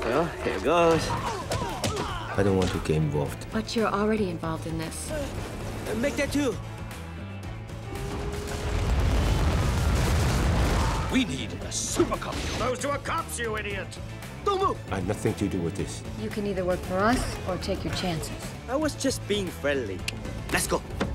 Well, here goes. I don't want to get involved. But you're already involved in this. Make that two. We need a SUPERCOP. Those two are cops, you idiot! Don't move. I have nothing to do with this. You can either work for us or take your chances. I was just being friendly. Let's go.